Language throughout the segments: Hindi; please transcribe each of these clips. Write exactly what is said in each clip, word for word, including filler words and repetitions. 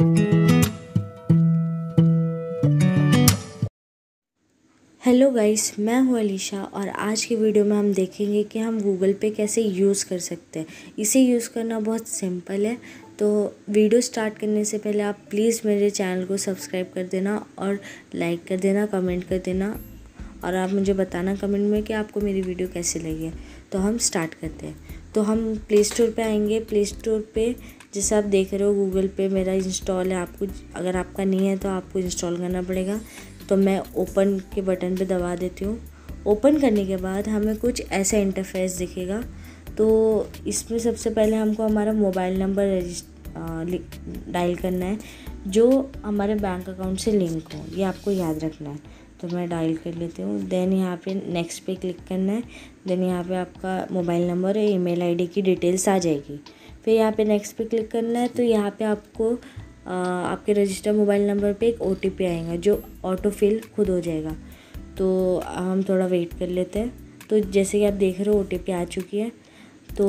हेलो गाइस, मैं हूँ अलीशा और आज की वीडियो में हम देखेंगे कि हम गूगल पे कैसे यूज़ कर सकते हैं। इसे यूज़ करना बहुत सिंपल है। तो वीडियो स्टार्ट करने से पहले आप प्लीज़ मेरे चैनल को सब्सक्राइब कर देना और लाइक कर देना, कमेंट कर देना और आप मुझे बताना कमेंट में कि आपको मेरी वीडियो कैसी लगी है। तो हम स्टार्ट करते हैं। तो हम प्ले स्टोर पर आएँगे। प्ले स्टोर पर जैसे आप देख रहे हो गूगल पे मेरा इंस्टॉल है। आपको अगर आपका नहीं है तो आपको इंस्टॉल करना पड़ेगा। तो मैं ओपन के बटन पे दबा देती हूँ। ओपन करने के बाद हमें कुछ ऐसा इंटरफेस दिखेगा। तो इसमें सबसे पहले हमको हमारा मोबाइल नंबर डायल करना है जो हमारे बैंक अकाउंट से लिंक हो, ये आपको याद रखना है। तो मैं डायल कर लेती हूँ। देन यहाँ पे नेक्स्ट पे क्लिक करना है। देन यहाँ पे आपका मोबाइल नंबर और ईमेल आईडी की डिटेल्स आ जाएगी। फिर यहाँ पे नेक्स्ट पे क्लिक करना है। तो यहाँ पे आपको आ, आपके रजिस्टर मोबाइल नंबर पे एक ओ टी पी आएगा जो ऑटो फिल खुद हो जाएगा। तो हम थोड़ा वेट कर लेते हैं। तो जैसे कि आप देख रहे हो ओ टी पी आ चुकी है। तो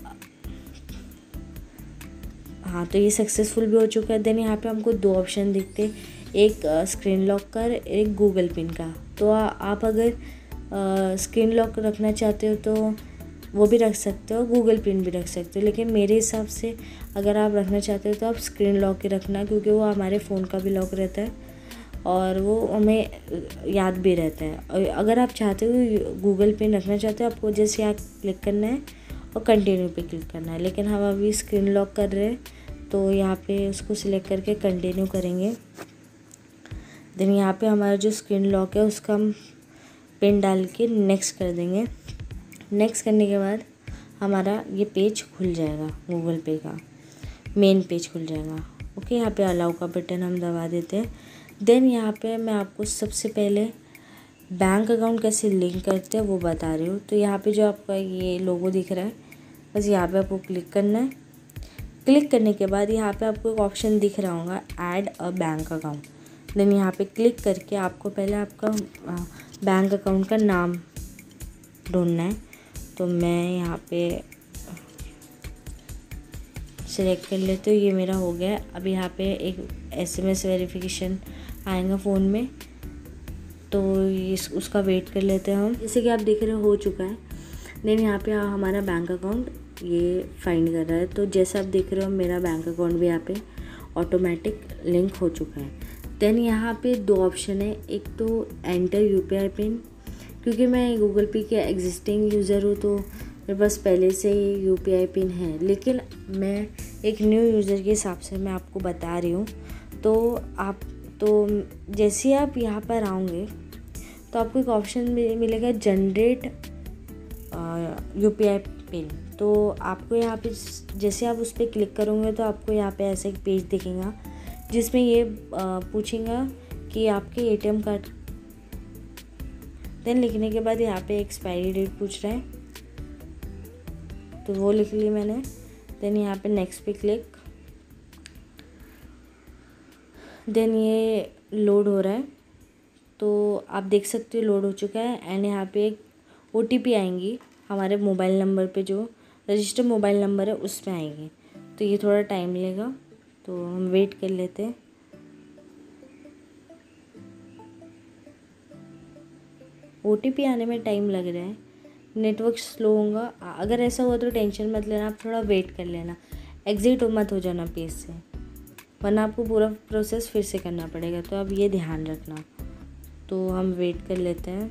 हाँ, तो ये सक्सेसफुल भी हो चुका है। देन यहाँ पे हमको दो ऑप्शन दिखते हैं, एक स्क्रीन लॉक का, एक गूगल पिन का। तो आ, आप अगर स्क्रीन लॉक रखना चाहते हो तो वो भी रख सकते हो, गूगल पिन भी रख सकते हो। लेकिन मेरे हिसाब से अगर आप रखना चाहते हो तो आप स्क्रीन लॉक ही रखना, क्योंकि वो हमारे फ़ोन का भी लॉक रहता है और वो हमें याद भी रहता है। और अगर आप चाहते हो गूगल पिन रखना चाहते हो, आपको जैसे यहाँ क्लिक करना है और कंटिन्यू पे क्लिक करना है। लेकिन हम अभी स्क्रीन लॉक कर रहे हैं तो यहाँ पे उसको सिलेक्ट करके कंटिन्यू करेंगे। देन यहाँ पे हमारा जो स्क्रीन लॉक है उसका हम पिन डाल के नेक्स्ट कर देंगे। नेक्स्ट करने के बाद हमारा ये पेज खुल जाएगा, गूगल पे का मेन पेज खुल जाएगा। ओके, यहाँ पे अलाउ का बटन हम दबा देते हैं। देन यहाँ पे मैं आपको सबसे पहले बैंक अकाउंट कैसे लिंक करते हैं वो बता रही हूँ। तो यहाँ पे जो आपका ये लोगो दिख रहा है, बस यहाँ पे आपको क्लिक करना है। क्लिक करने के बाद यहाँ पे आपको एक ऑप्शन दिख रहा होगा, add a bank account. Then यहाँ पे क्लिक करके आपको पहले आपका बैंक अकाउंट का नाम ढूंढना है। तो मैं यहाँ पे सिलेक्ट कर लेते हो, ये मेरा हो गया। अब यहाँ पे एक एसएमएस वेरिफिकेशन आएगा फ़ोन में, तो इस उसका वेट कर लेते हैं हम। जैसे कि आप देख रहे हो हो चुका है। देन यहाँ पे हमारा बैंक अकाउंट ये फाइंड कर रहा है। तो जैसा आप देख रहे हो मेरा बैंक अकाउंट भी यहाँ पे ऑटोमेटिक लिंक हो चुका है। देन यहाँ पे दो ऑप्शन है, एक तो एंटर यूपीआई पिन, क्योंकि मैं गूगल पे के एग्जिस्टिंग यूज़र हूँ तो मेरे पास पहले से ही यूपीआई पिन है। लेकिन मैं एक न्यू यूज़र के हिसाब से मैं आपको बता रही हूँ। तो आप तो जैसे आप यहाँ पर आओगे तो आपको एक ऑप्शन मिलेगा, जनरेट यूपीआई पिन। तो आपको यहाँ पे जैसे आप उस पर क्लिक करोगे तो आपको यहाँ पे ऐसा एक पेज दिखेगा जिसमें ये पूछेगा कि आपके एटीएम कार्ड। देन लिखने के बाद यहाँ पे एक्सपायरी डेट पूछ रहा है, तो वो लिख ली मैंने। देन यहाँ पे नेक्स्ट पे क्लिक। देन ये लोड हो रहा है, तो आप देख सकते हो लोड हो चुका है। एंड यहाँ पे एक ओ टी पी आएंगी हमारे मोबाइल नंबर पे, जो रजिस्टर मोबाइल नंबर है उस पर आएंगी। तो ये थोड़ा टाइम लेगा, तो हम वेट कर लेते हैं। ओ टी पी आने में टाइम लग रहा है, नेटवर्क स्लो होगा। अगर ऐसा हुआ तो टेंशन मत लेना, आप थोड़ा वेट कर लेना, एग्जिट मत हो जाना पेज से, वरना आपको पूरा प्रोसेस फिर से करना पड़ेगा। तो अब ये ध्यान रखना। तो हम वेट कर लेते हैं।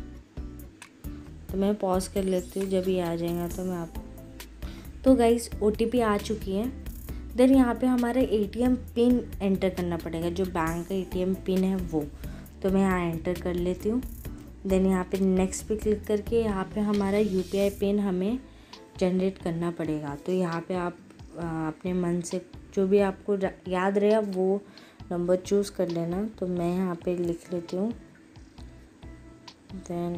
तो मैं पॉज कर लेती हूँ, जब ये आ जाएगा तो मैं आप तो गाइस ओ टी पी आ चुकी है। देन यहाँ पे हमारा एटीएम पिन एंटर करना पड़ेगा, जो बैंक का एटीएम पिन है वो। तो मैं यहाँ एंटर कर लेती हूँ। देन यहाँ पे नेक्स्ट पे क्लिक करके यहाँ पे हमारा यूपीआई पिन हमें जनरेट करना पड़ेगा। तो यहाँ पे आप अपने मन से जो भी आपको याद रहे आप वो नंबर चूज़ कर लेना। तो मैं यहाँ पे लिख लेती हूँ। देन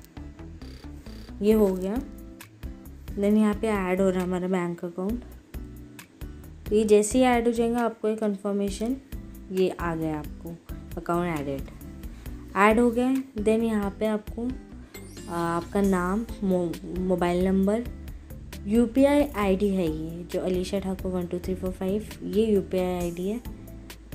ये हो गया। देन यहाँ पे ऐड हो रहा है हमारा बैंक अकाउंट। तो ये जैसे ही ऐड हो जाएगा आपको एक कंफर्मेशन ये आ गया, आपको अकाउंट एडेड ऐड हो गया। देन यहाँ पे आपको आपका नाम, मोबाइल नंबर, यूपीआई आईडी है, ये जो Alisha Thakur one two three four five ये यूपीआई आईडी है।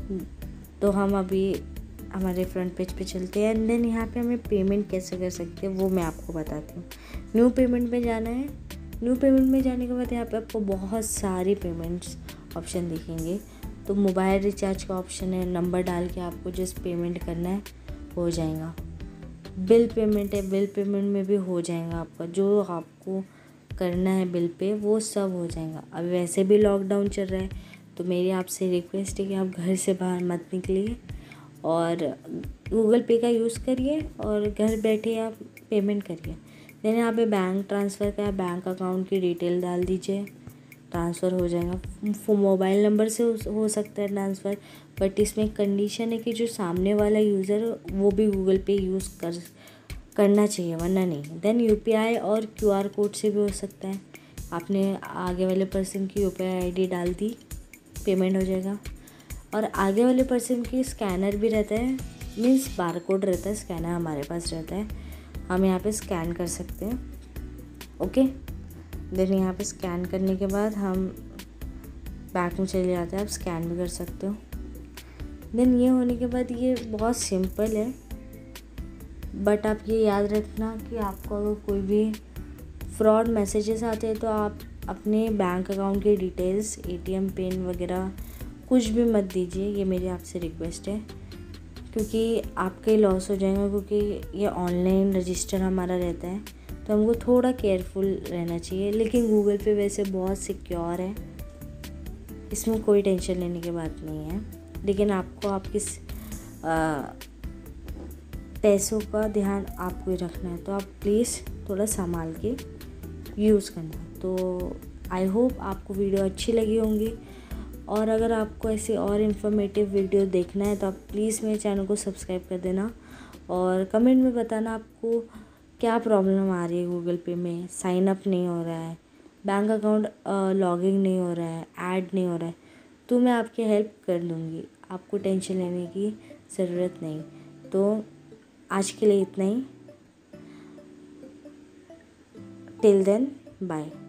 तो हम अभी हमारे फ्रंट पेज पे चलते हैं एंड देन यहाँ पे हमें पेमेंट कैसे कर सकते हैं वो मैं आपको बताती हूँ। न्यू पेमेंट में जाना है। न्यू पेमेंट में जाने के बाद यहाँ पे आपको बहुत सारी पेमेंट्स ऑप्शन दिखेंगे। तो मोबाइल रिचार्ज का ऑप्शन है, नंबर डाल के आपको जस्ट पेमेंट करना है, हो जाएगा। बिल पेमेंट है, बिल पेमेंट में भी हो जाएगा आपका, जो आपको करना है बिल पे वो सब हो जाएगा। अब वैसे भी लॉकडाउन चल रहा है तो मेरी आपसे रिक्वेस्ट है कि आप घर से बाहर मत निकलिए और गूगल पे का यूज़ करिए और घर बैठे आप पेमेंट करिए। देन यहाँ पे बैंक ट्रांसफ़र का बैंक अकाउंट की डिटेल डाल दीजिए, ट्रांसफ़र हो जाएगा। मोबाइल नंबर से हो सकता है ट्रांसफ़र, बट इसमें कंडीशन है कि जो सामने वाला यूज़र वो भी गूगल पे यूज़ कर करना चाहिए, वरना नहीं। देन यूपीआई और क्यूआर कोड से भी हो सकता है। आपने आगे वाले पर्सन की यूपीआई आईडी डाल दी, पेमेंट हो जाएगा। और आगे वाले पर्सन की स्कैनर भी रहता है, मीन्स बार कोड रहता है, स्कैनर हमारे पास रहता है, हम यहाँ पे स्कैन कर सकते हैं। ओके, देन यहाँ पे स्कैन करने के बाद हम बैक में चले जाते हैं, आप स्कैन भी कर सकते हो। देन ये होने के बाद ये बहुत सिंपल है, बट आप ये याद रखना कि आपको अगर कोई भी फ्रॉड मैसेजेस आते हैं तो आप अपने बैंक अकाउंट की डिटेल्स, एटीएम पिन वगैरह कुछ भी मत दीजिए, ये मेरी आपसे रिक्वेस्ट है, क्योंकि आपके लॉस हो जाएगा। क्योंकि ये ऑनलाइन रजिस्टर हमारा रहता है तो हमको थोड़ा केयरफुल रहना चाहिए। लेकिन गूगल पे वैसे बहुत सिक्योर है, इसमें कोई टेंशन लेने की बात नहीं है। लेकिन आपको आपके पैसों का ध्यान आपको ही रखना है, तो आप प्लीज़ थोड़ा संभाल के यूज़ करना। तो आई होप आपको वीडियो अच्छी लगी होंगी, और अगर आपको ऐसे और इन्फॉर्मेटिव वीडियो देखना है तो आप प्लीज़ मेरे चैनल को सब्सक्राइब कर देना और कमेंट में बताना आपको क्या प्रॉब्लम आ रही है। गूगल पे में साइन अप नहीं हो रहा है, बैंक अकाउंट लॉगिन नहीं हो रहा है, ऐड नहीं हो रहा है, तो मैं आपकी हेल्प कर दूँगी, आपको टेंशन लेने की ज़रूरत नहीं। तो आज के लिए इतना ही। Till then bye.